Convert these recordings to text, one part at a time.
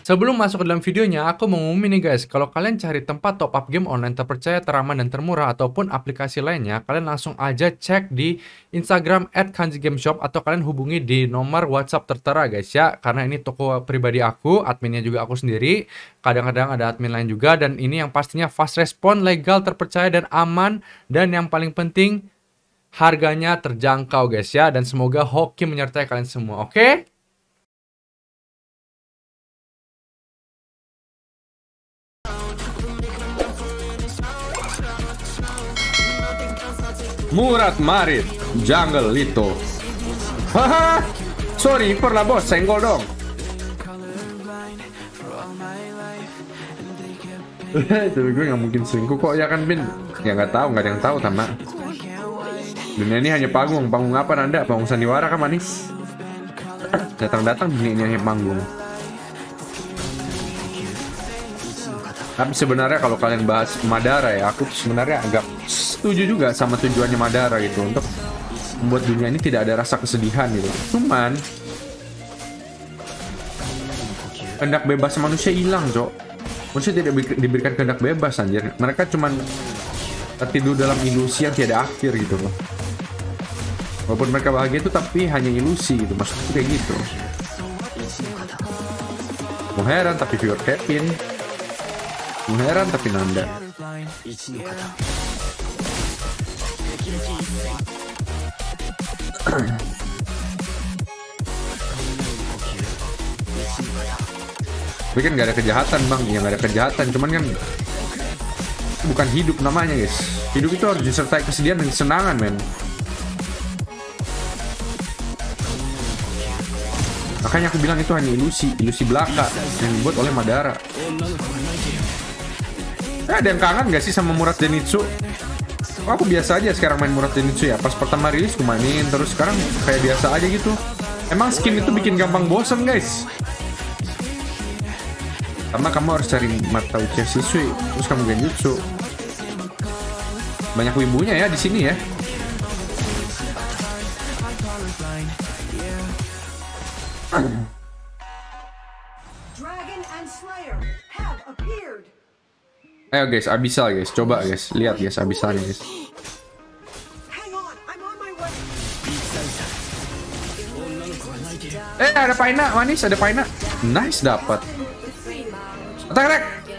Sebelum masuk ke dalam videonya, aku mau ngumumin nih guys, kalau kalian cari tempat top up game online terpercaya, teraman, dan termurah, ataupun aplikasi lainnya, kalian langsung aja cek di Instagram @kanjigameshop atau kalian hubungi di nomor WhatsApp tertera guys ya, karena ini toko pribadi aku, adminnya juga aku sendiri, kadang-kadang ada admin lain juga, dan ini yang pastinya fast respon, legal, terpercaya, dan aman, dan yang paling penting, harganya terjangkau guys ya, dan semoga hoki menyertai kalian semua, oke? Murat Marit, Jungle Lito. Haha, sorry per la bos, senggol dong. Tapi gue nggak mungkin selingkuh kok ya kan Bin? Ya nggak tahu, nggak ada yang tahu Tama. Dunia ini hanya panggung, panggung apa Nanda? Panggung sandiwara kan manis. Datang-datang dunia ini hanya panggung. Tapi sebenarnya kalau kalian bahas Madara ya, aku sebenarnya agak setuju juga sama tujuannya Madara gitu, untuk membuat dunia ini tidak ada rasa kesedihan gitu. Cuman kehendak bebas manusia hilang, Cok. Manusia tidak diberikan kehendak bebas anjir. Mereka cuman tertidur dalam ilusi yang tiada akhir gitu loh. Walaupun mereka bahagia itu tapi hanya ilusi gitu, maksudnya kayak gitu. Mau heran tapi viewer Kevin. Heran tapi Nanda. Tapi kan gak ada kejahatan bang. Ya gak ada kejahatan. Cuman kan bukan hidup namanya guys. Hidup itu harus disertai kesedihan dan kesenangan men. Makanya aku bilang itu hanya ilusi. Ilusi belaka yang dibuat oleh Madara. Ada yang kangen gak sih sama Murat Zenitsu? Oh, aku biasa aja sekarang main Murat Zenitsu ya. Pas pertama rilis aku mainin, terus sekarang kayak biasa aja gitu. Emang skin itu bikin gampang bosen guys. Karena kamu harus cari mata Uchiha Shisui, terus kamu genjutsu. Banyak wibunya ya di sini ya. Ayo guys, Abyssal guys, coba guys, lihat guys Abyssalnya guys. Ada Paina, manis, ada Paina. Nice dapat. Attack.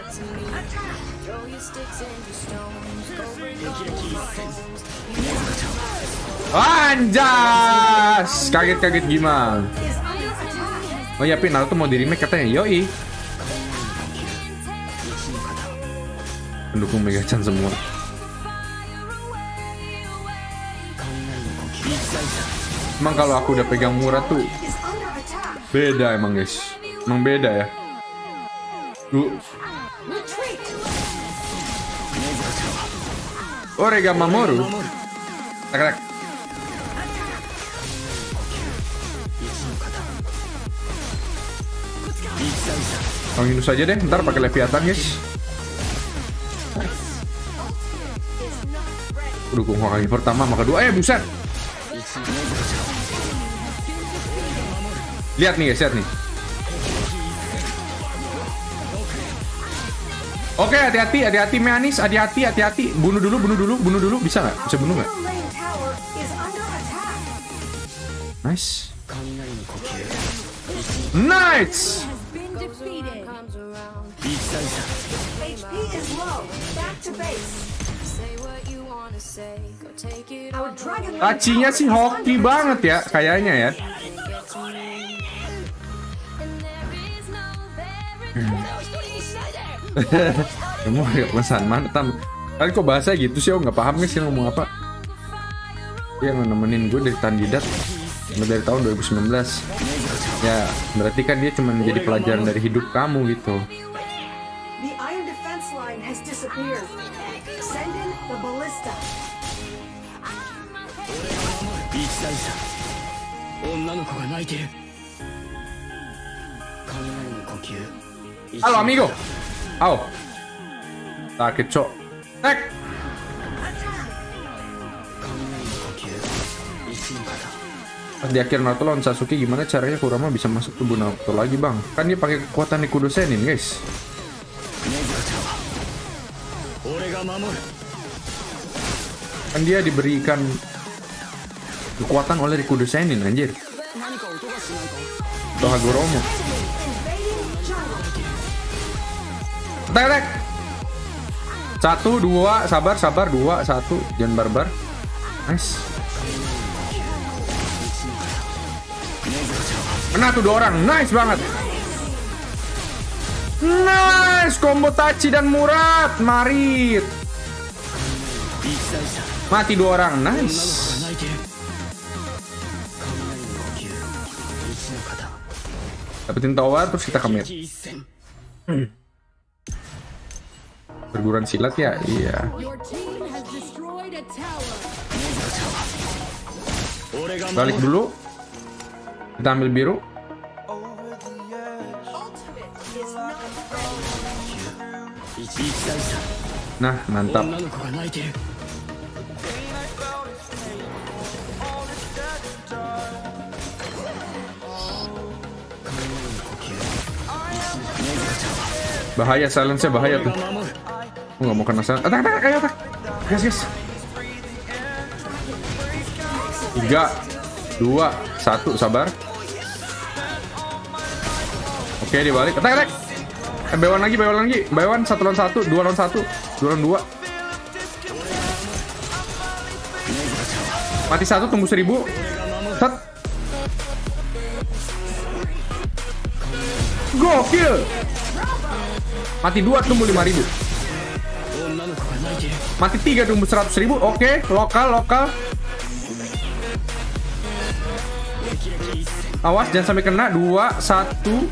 Anjas, kaget gimana? Oh ya, Pin, Naruto mau di remake katanya, yoi. Pendukung Mega-chan semua. Emang kalau aku udah pegang Murat tuh beda emang guys. Emang beda ya. Orega Mamoru. Tak. Panggil saja deh, ntar pakai Leviathan guys. Dukung Hokage pertama sama kedua. Buset. Lihat nih guys, lihat nih. Oke, hati-hati manis, hati-hati. Bunuh dulu, bisa nggak? Bisa bunuh nggak? Nice. Tachinya sih hoki banget ya, kayaknya ya. Kamu ada pesan mantan. Kalian kok bahasa gitu sih? Aku nggak paham guys, ngomong apa. Dia nemenin gue dari kandidat dari tahun 2019. Ya, berarti kan dia cuma menjadi pelajaran dari hidup kamu gitu. Halo amigo. Au. Sakit cok. Tek. Pas di akhir Naruto lawan Sasuke, gimana caranya Kurama bisa masuk tubuh Naruto lagi bang? Kan dia pakai kekuatan Nikudo Senin guys. Kan dia diberikan kekuatan oleh Nikudo Senin anjir. Atau Hagoromo. Attack. 1, 2, sabar, 2, 1, jangan barbar. Nice. Kena tuh 2 orang, nice banget. Nice, combo Tachi dan Murad, Marit. Mati 2 orang, nice. Dapetin tower, terus kita commit. Perguruan silat ya, iya. Balik dulu. Kita ambil biru. Nah, mantap. Bahaya, silence-nya bahaya tuh. Nggak mau kena silence. Attack, ayo attack. Yes. 3, 2, 1, sabar. Oke, dibalik. Attack. Bewan lagi. Bewan 1 lawan 1, 2 lawan 1, 2 lawan 2. Mati 1, tunggu 1000. Set. Gokil. Mati 2, tunggu 5000. Mati 3, tunggu 100.000. Oke, lokal. Awas jangan sampai kena. 2, 1.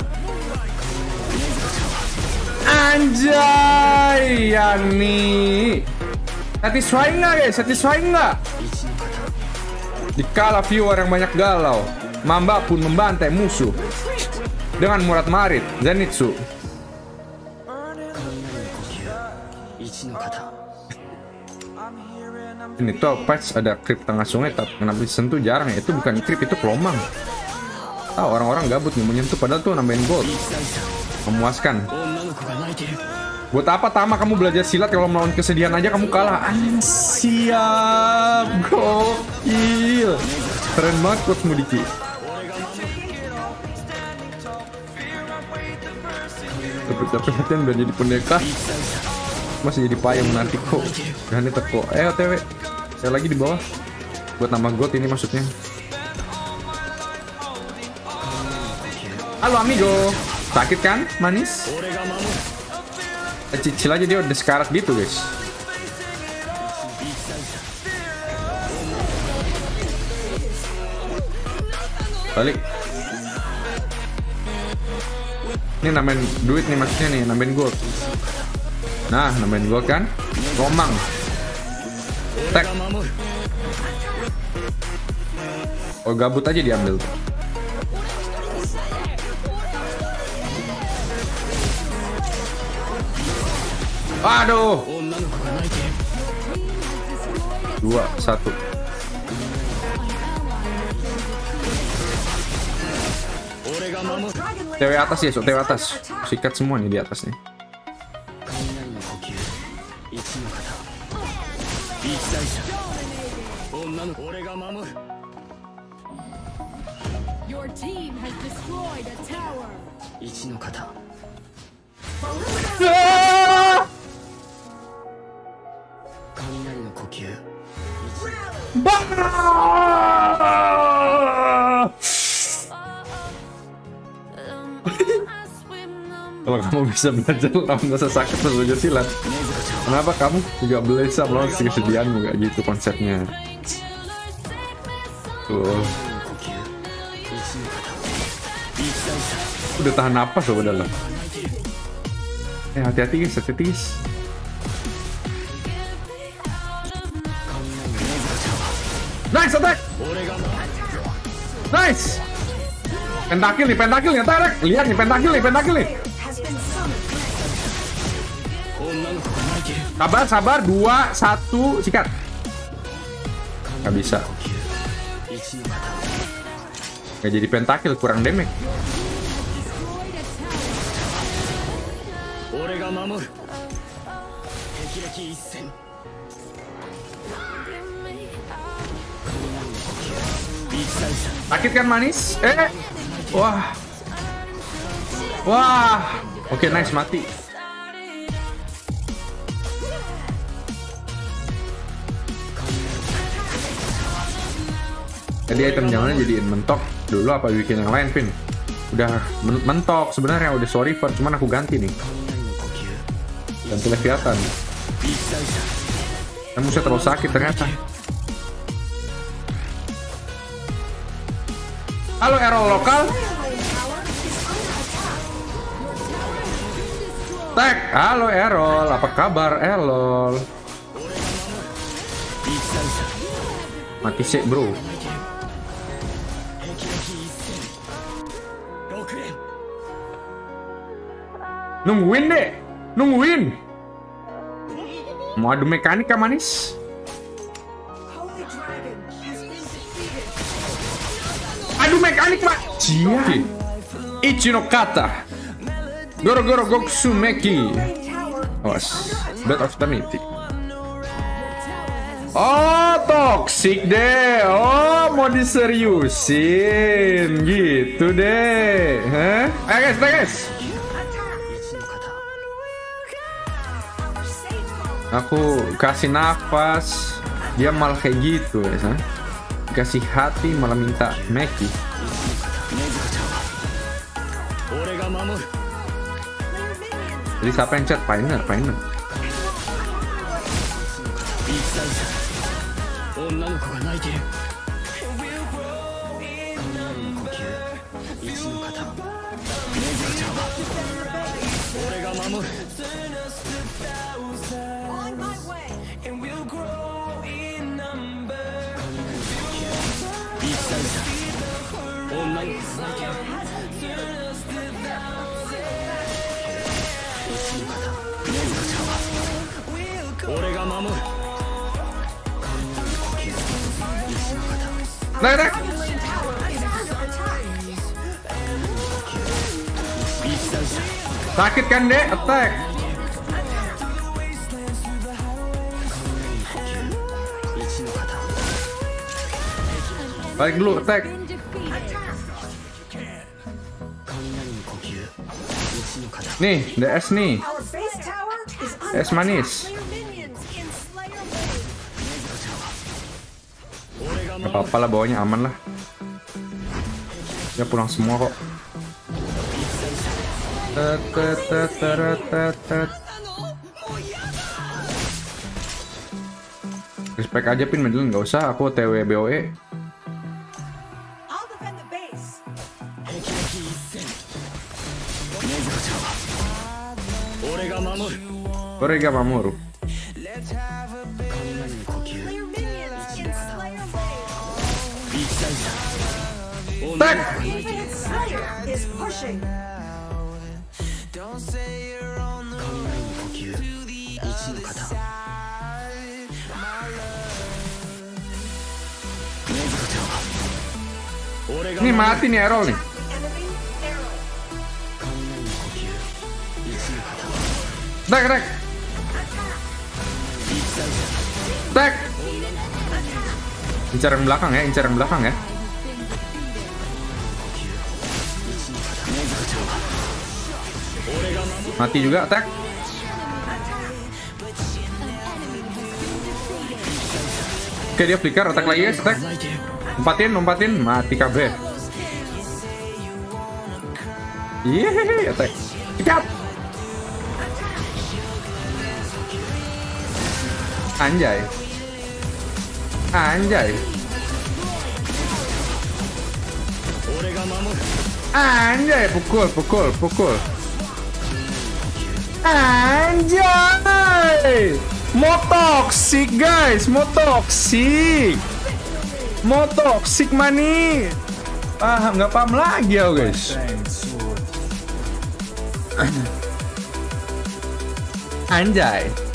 Anjay, Yani. Satisfying nggak guys? Satisfying nggak? Dikala viewer yang banyak galau, Mamba pun membantai musuh dengan Murad Marit, Zenitsu. Ini tuh patch ada creep tengah sungai, tapi kenapa disentuh jarang ya? Itu bukan creep, itu kelomang. Tahu orang-orang gabut nih menyentuh, padahal tuh nambahin gold. Memuaskan. Buat apa Tama kamu belajar silat kalau melawan kesedihan aja kamu kalah? Siap, gokil. Keren banget Coach Mudiki. Tapi latihan udah jadi pendekar, masih jadi payung nanti kok. Jangan teko. OTW. Saya lagi di bawah. Buat nambah gold ini maksudnya. Halo amigo. Sakit kan? Manis? Cicil aja dia udah sekarat gitu guys. Balik. Ini nambahin duit nih maksudnya nih, nambahin gold. Nah, nambahin gold kan? Romang. Tek. Oh, gabut aja diambil. Aduh. 2, 1. TW atas ya, TW atas. Sikat semua nih di atas nih. Your team has destroyed a tower. Kalau kamu bisa belajar lawan rasa sakit terus belajar silat, kenapa kamu juga bisa melawan kesedihanmu? Gak gitu konsepnya. Tuh. Udah tahan napas loh dalam. Hati-hati guys, hati-hati guys. Nice attack. Nice. Pentakil nih, attack. Lihat nih, pentakil nih. Sabar, 2, 1, sikat. Gak bisa. Gak jadi pentakill, kurang damage. Destroyed a tower. 俺が守る霹靂一閃 Sakit kan manis? Wah. Wah. Oke, nice, mati. Tadi item jangan jadiin mentok dulu apa bikin yang lain, Pin? Udah mentok sebenarnya, udah sorry for, cuman aku ganti nih. Ganti Leviathan. Kamu bisa terlalu sakit ternyata. Halo Errol lokal. Tag, halo Errol, apa kabar Errol? Mati sih bro. Nungguin deh, nungguin. Mau adu mekanika manis? Adu mekanik mak. Cia. Ichinokata. Goro Goksu Meki. Awas. Bet of Eternity. Oh, toxic deh. Oh, mau diseriusin gitu deh. Hah? Ayo guys. Aku kasih nafas, dia malah kayak gitu ya, san. Kasih hati malah minta Meki. Jadi siapa yang chat? Pioneer. Nah. Sakit kan dek, attack. Balik dulu, attack. Nih, DS nih. DS manis. Gak apa-apa lah, bawanya aman lah. Ya pulang semua kok. Respect aja Pin, Medlin nggak usah. Aku TW BOE. Orega Mamoru. Tak. Ini mati nih Errol nih. Tak. Incar yang belakang ya. Mati juga, attack. Oke, dia flicker, attack lagi guys, attack. Lompatin, mati kabeh. Yeay, attack. Sikat. Anjay. Anjay, pukul. Anjay. Mau toxic guys, mau toxic mani. Nggak paham lagi ya guys. Anjay.